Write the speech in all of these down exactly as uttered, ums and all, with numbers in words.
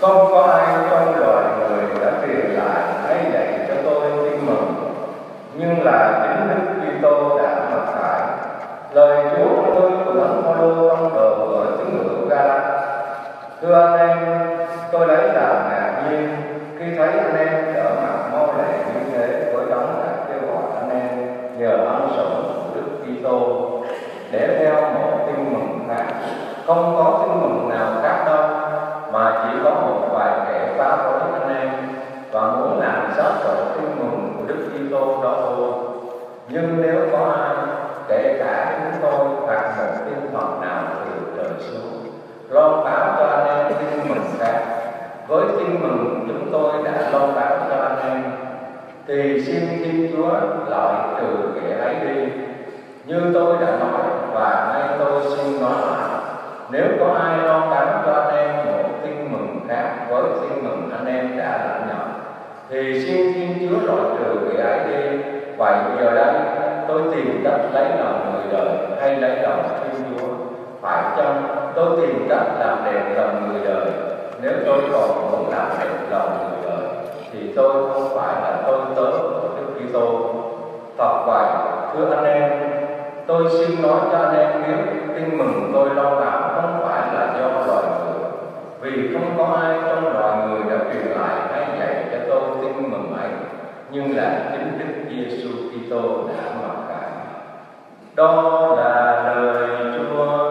Không có ai trong loài người đã truyền lại hay dạy cho tôi tin mừng, nhưng là chính Đức Kitô đã mặc khải. Lời Chúa tôi của Thánh Phaolô trong đồ ở xứ người Ga-la. Thưa anh em, tôi lấy làm ngạc nhiên khi thấy anh em trở mặt mau lẹ như thế với đấng đã kêu gọi anh em nhờ ân sủng của Đức Kitô để theo một tin mừng khác. Không có tin mừng nào khác đâu, mà chỉ có một vài kẻ phá rối anh em và muốn làm xáo trộn tin mừng của Đức Kitô đó thôi. Nhưng nếu có ai, kể cả chúng tôi hoặc một tinh thần nào từ trời xuống, loan báo cho anh em tin mừng khác với tin mừng chúng tôi đã loan báo cho anh em, thì xin Thiên Chúa loại trừ kẻ ấy đi. Như tôi đã nói và nay tôi xin nói lại, nếu có ai loan báo cho anh em một tin mừng khác với tin mừng anh em đã lãnh nhận, thì xin Thiên Chúa loại trừ kẻ ấy đi. Vậy giờ đây tôi tìm cách lấy lòng người đời hay lấy lòng Thiên Chúa? Phải chăng tôi tìm cách làm đẹp lòng người đời? Nếu tôi còn muốn làm đẹp lòng người đời, thì tôi không phải là tôi tớ của Đức Kitô. Thật vậy, thưa anh em, tôi xin nói cho anh em biết, tin mừng tôi loan báo không phải là do loài người, vì không có ai trong loài người đã truyền lại hay dạy cho tôi tin mừng ấy, nhưng là chính Đức Giêsu Kitô đã mặc khải. Đó là lời Chúa.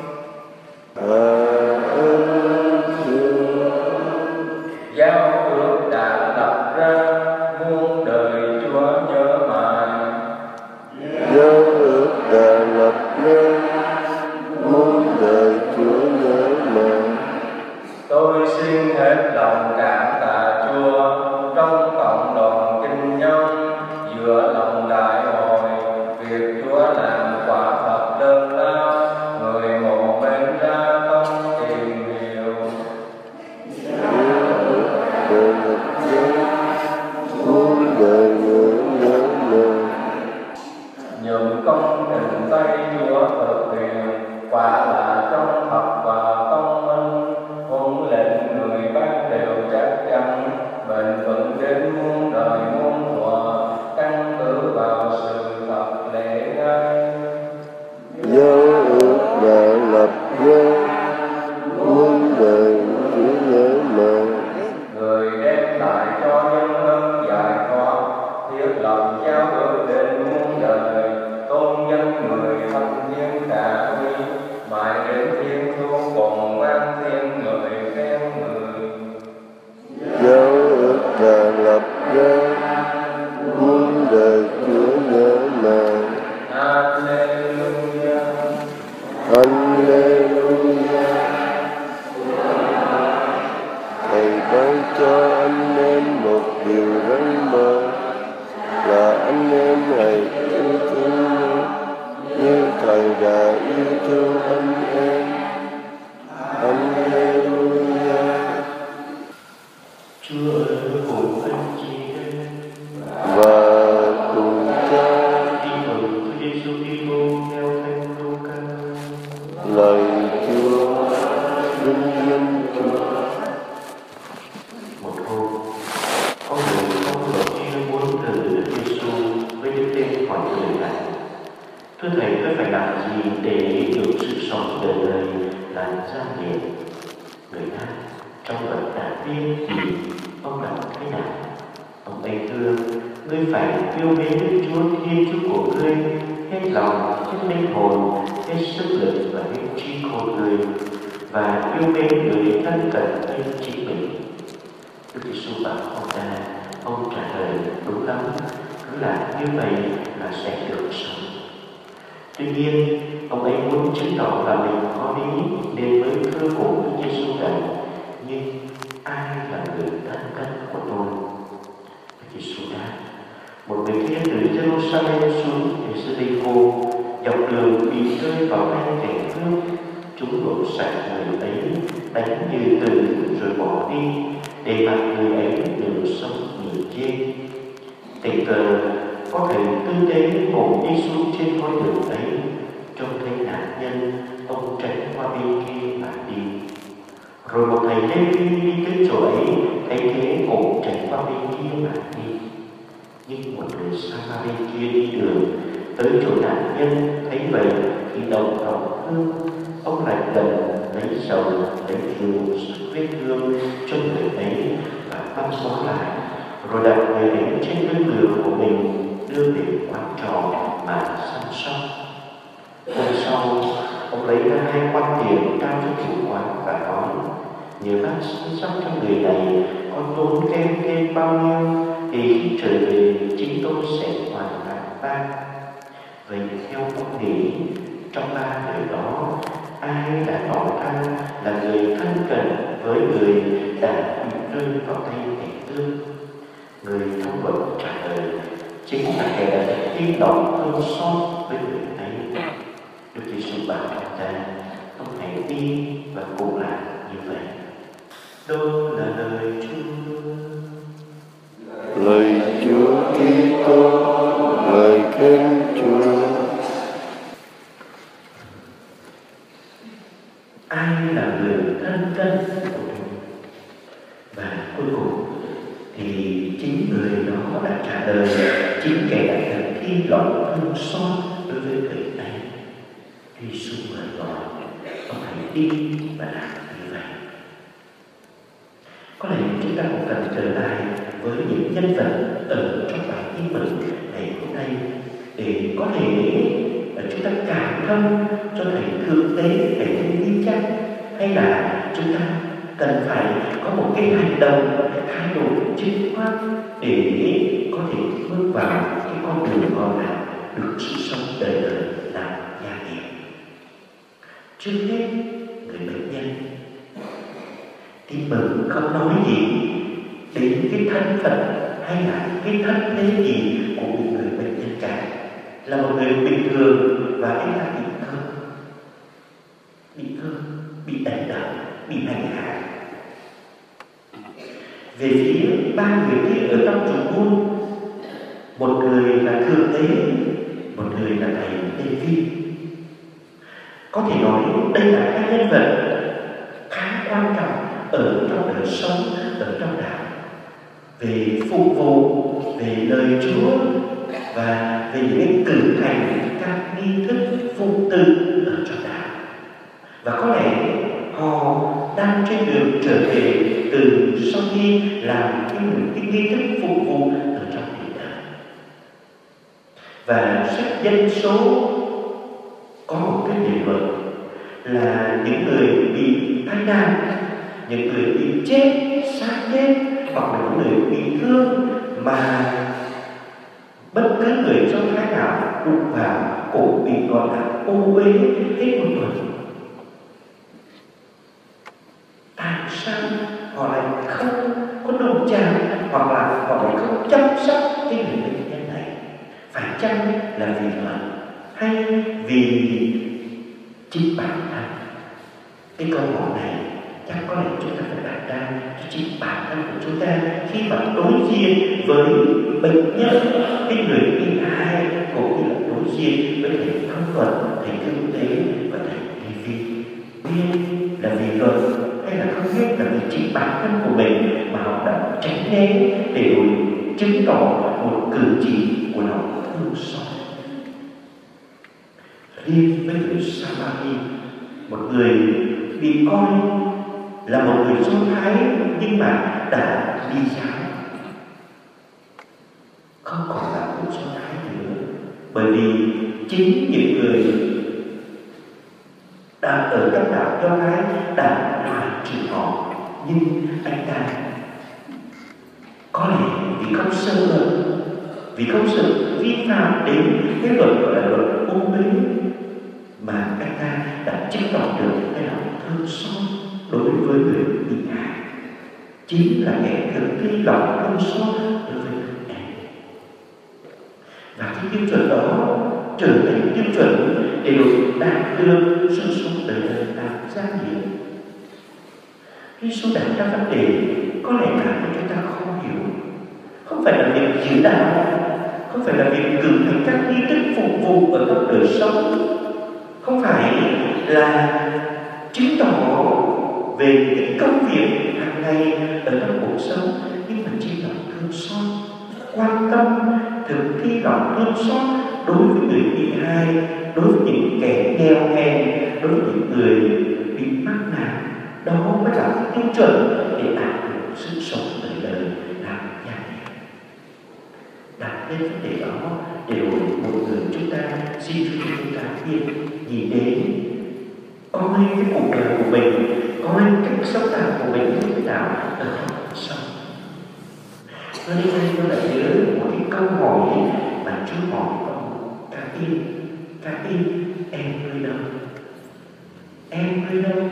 Giao ước đã lập ra, muôn đời Chúa nhớ mãi. Giao ước đã lập ra, muôn đời Chúa nhớ mãi. Tôi xin hết lòng cảm tạ Chúa trong cộng đoàn kinh nhân, giữa lòng đại hội, việc Chúa làm quả thật lớn lao, người mộ bên ra không tìm hiểu. Đời lập ra, muôn đời nhớ nhớ mãi. Những công trình tay Chúa thực hiện, quả là trong thật và công minh, huấn lệnh người ban đều chắc chắn, bền vững đến muôn đời muôn thuở, căn cứ vào sự thật lẽ ngay. Giao ước đã lập ra, muôn đời Chúa nhớ mãi. Người đem lại cho nhân ơn giải thoát, thiết lập giao ước đến muôn đời, tôn nhân người thanh niên khả huy, mãi đến thiên thu còn mang thiên người khen người. Giao ước đã lập ra, muôn đời Chúa nhớ mãi. Alleluia. Alleluia. Thầy ban cho anh em một điều rất mới, là anh em hãy yêu thương nhau như Thầy đã yêu thương anh em. Alleluia. Chúa ơi cùng anh chị em Và cùng cha. đi mừng Chúa Giêsu Kitô theo Thánh Luca. Lời Chúa, vinh danh Chúa. Một hôm, có người không được chia muốn từ Đức Giêsu với Đức Tên hỏi người này: Thưa Thầy, tôi phải làm gì để được sự sống đời đời là gia nghiệp? Người đáp: Trong vật đã viết thì ông đọc thế nào? Ông ấy thưa: Ngươi phải yêu mến Đức Chúa Thiên Chúa của ngươi hết lòng, hết linh hồn, hết sức lực và hết trí khôn ngươi, và yêu mến người thân cận như chính mình. Đức Giêsu bảo ông ta: Ông trả lời đúng lắm, cứ làm như vậy là sẽ được sống. Tuy nhiên, ông ấy muốn chứng tỏ là mình có lý nên mới thưa cùng Đức Giêsu rằng: Nhưng ai là người thân cận của tôi? Đức Giêsu đáp: Một người kia từ Jerusalem xuống về Jericho, dọc đường bị rơi vào hai kẻ cướp. Chúng đổ sạch người ấy, đánh như từ rồi bỏ đi, để mặc người ấy nửa sống nửa chết. Tình cờ có thầy tư tế ngồi đi xuống trên con đường ấy, trông thấy nạn nhân, ông tránh qua bên kia mà đi. Rồi một thầy Lê Vi đi tới chỗ ấy, thấy thế cũng chạy qua bên kia mà đi. Nhưng một người Sa-ma bên kia đi đường tới chỗ nạn nhân, thấy vậy thì đầu lòng thương, ông lại gần lấy dầu lấy rượu sắc vết thương cho người ấy và băng bó lại, rồi đặt người ấy trên lưng ngựa của mình đưa về quán trọ mà săn sóc. Hôm sau, ông lấy ra hai quan tiền trao cho chủ quán và nói: nhờ bác săn sóc cho người này, con tốn kém thêm bao nhiêu thì khi trở về chính tôi sẽ hoàn lại bác. Vậy theo ông nghĩ, trong ba người đó, ai đã tỏ ra là người thân cận với người đã bị rơi vào tay kẻ cướp? Người thông luận trả lời: chính là kẻ đã tin lòng thương xót với người ấy. Đức Giêsu bảo chúng ta không hãy đi và cũng là như vậy. Đó là lời Chúa. Lời Chúa Kitô, lời khen Chúa. Ai là người thân cận của mình? Và cuối cùng thì chính người đó đã trả lời, chính kẻ đã thực thi lòng thương xót đối với người ấy. Giêsu mời gọi ông hãy đi và làm như vậy. Có lẽ chúng ta cũng cần trở lại với những nhân vật ở trong bài tin mừng ngày hôm nay để có thể chúng ta cảm thông cho thầy thượng tế, thầy thiên lý chắc, hay là chúng ta cần phải có một cái hành động, thái độ chính xác để có thể bước vào cái con đường ngon lành được sự sống đời đời làm gia nghiệp. Trước hết, người bệnh nhân tin mừng không nói gì đến cái thân phận hay là cái thân thế gì của một người bệnh nhân cả, là một người bình thường và anh ta bị thương, bị thương, bị đánh đập, bị hành hạ. Về phía ba người kia ở trong chùa buôn, một người là thượng tế, một người là thầy Lê Vi. Có thể nói đây là hai nhân vật khá quan trọng ở trong đời sống, ở trong đạo, về phục vụ, về lời Chúa và về những cử hành các nghi thức phụ tư ở trong đạo. Và có lẽ họ đang trên đường trở về từ sau khi làm cái, cái nghi thức phục vụ ở trong địa đạo. Và sách Dân Số có một cái định luận là những người bị tai nạn, những người bị chết, xác chết, hoặc là những người bị thương mà bất cứ người Do Thái nào đụng vào cũng bị gọi là ô uế hết một tuần. Tại sao họ lại không có đồng chạm, hoặc là họ lại không chăm sóc cái người bệnh nhân này? Phải chăng là vì lợi hay vì chính bản thân? Cái câu hỏi này chắc có lẽ chúng ta phải đặt ra cho chính bản thân của chúng ta khi mà đối diện với bệnh nhân, cái người bị hại, cũng như là đối diện với thầy thông luận, thầy kinh tế và thầy Lê Vi. Biết là vì luật hay là không biết là vì chính bản thân của mình mà họ đã tránh né để rồi chứng tỏ một cử chỉ của lòng thương xót. Riêng với người Sa-ma-ri, một người bị coi là một người Do Thái nhưng mà đã đi giáo, không còn là người Do Thái nữa, bởi vì chính những người đang ở trong đạo Do Thái đã loại trừ họ. Nhưng anh ta có lẽ vì không sơ hở, vì không sự vi phạm đến cái luật gọi là luật ô uế, mà anh ta đã chứng tỏ được cái lòng thương xót đối với người bị hại, chính là kẻ thực thi lòng thương xót đối với người này. Và cái tiêu chuẩn đó trở thành tiêu chuẩn để được đạt được sự sống đời đời làm gia nghiệp. Giêsu đặt ra vấn đề có lẽ là chúng ta không hiểu, không phải là việc giữ đạo, không phải là việc cử hành các nghi thức phục vụ ở trong đời sống, không phải là chứng tỏ về những công việc hàng ngày ở trong cuộc sống, nhưng mà chỉ lòng thương xót, quan tâm, thực thi lòng thương xót đối với người bị hại, đối với những kẻ nghèo hèn, đối với những người bị mắc nạn. Đó mới là tiêu chuẩn để đạt được sự sống đời đời làm gia đình. Đặt lên vấn đề đó để rồi một người chúng ta xin Chúa cho chúng ta biết nhìn đến coi cái cuộc đời của mình, coi cách sống đạo của mình như thế nào ở trong cuộc sống. Cho nên đây tôi lại nhớ một cái câu hỏi mà Chúa hỏi con Ca In, Ca In, em nơi đâu? Em nơi đâu?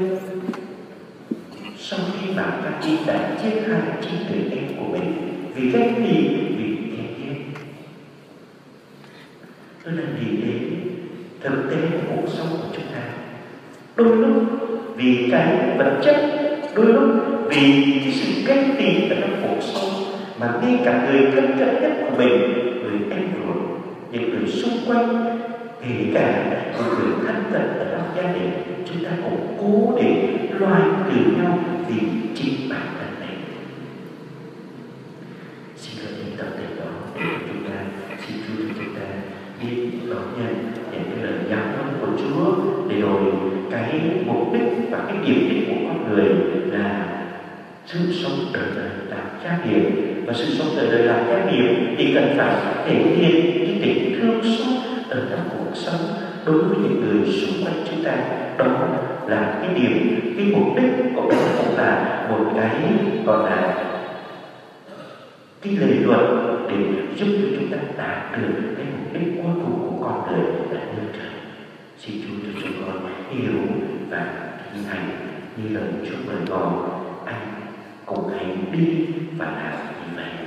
Sau khi mà Ca In đã chết hai chín người em của mình vì ghét gì? Vì kẻ điên. Tôi là nghĩ đến thực tế của cuộc sống của chúng ta. Đôi lúc vì cái vật chất, đôi lúc vì cái sự ghét tị ở trong cuộc sống mà ngay cả người thân cận nhất của mình, người em ruột, những người xung quanh, kể cả những người thân cận ở trong gia đình, chúng ta cũng cố để loại trừ nhau vì chính bản thân mình. Xin hãy những tập thể đó để chúng ta xin Chúa cho chúng ta biết đón nhận những cái lời giáo huấn của Chúa, để rồi cái mục đích và cái điểm đích của con người là sự sống đời đời làm cha điểm, và sự sống đời đời làm cha điểm thì cần phải thể hiện cái tình thương xót ở trong cuộc sống đối với những người xung quanh chúng ta. Đó là cái điểm, cái mục đích của nó cũng là một cái gọi là cái lề luật để giúp cho chúng ta đạt được cái mục đích cuối cùng của con người là nơi trời. Xin Chúa cho chúng con hiểu và thi hành như lời Chúa mời gọi anh cùng hãy đi và làm như vậy.